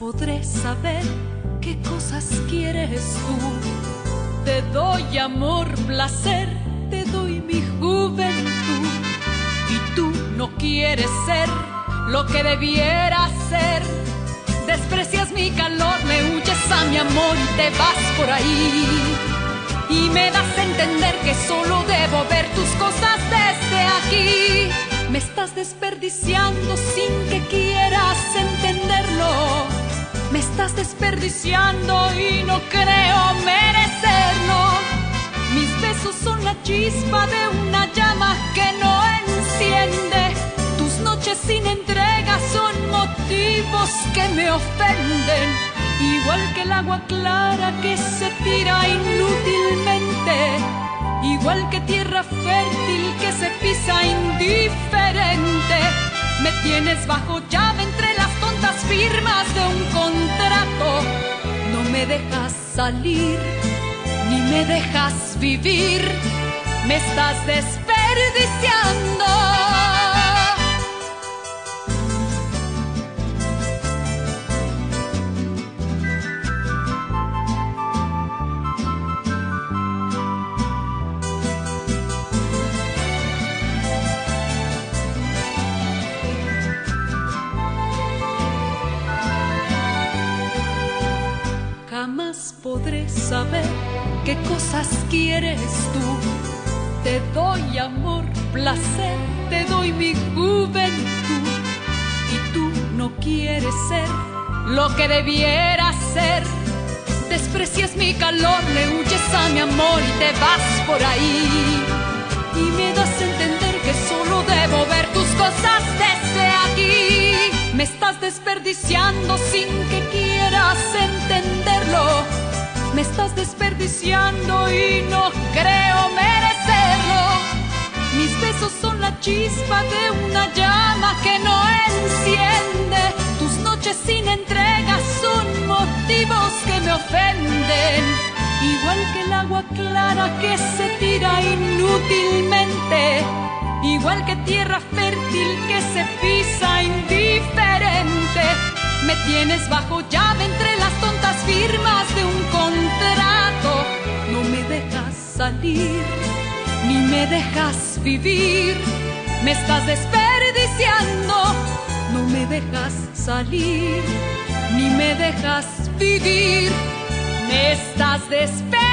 podré saber qué cosas quieres tú. Te doy amor, placer, te doy mi juventud. Y tú no quieres ser lo que debiera ser. Desprecias mi calor, le huyes a mi amor y te vas por ahí. Y me das a entender que solo debo ver tus cosas desde aquí. Me estás desperdiciando sin que quieras entenderlo. Me estás desperdiciando y no creo merecerlo. Mis besos son la chispa de una llama que no enciende. Tus noches sin entrega son motivos que me ofenden. Igual que el agua clara que se tira inútilmente. Igual que tierra fértil que se pisa indiferente. Me tienes bajo llave entre las tontas firmas de un contrato. No me dejas salir, ni me dejas vivir. Me estás desperdiciando. Jamás podré saber qué cosas quieres tú. Te doy amor, placer, te doy mi juventud. Y tú no quieres ser lo que debiera ser. Desprecias mi calor, le huyes a mi amor y te vas por ahí. Y me das a entender que solo debo ver tus cosas desde aquí. Me estás desperdiciando sin que quieras entenderlo. Me estás desperdiciando y no creo merecerlo. Mis besos son la chispa de una llama que no enciende. Tus noches sin entrega son motivos que me ofenden. Igual que el agua clara que se tira inútilmente. Igual que tierra fértil que se pisa indiferente. Me tienes bajo llave entre las tontas firmas de un contrato. No me dejas salir, ni me dejas vivir. Me estás desperdiciando. No me dejas salir, ni me dejas vivir. Me estás desperdiciando.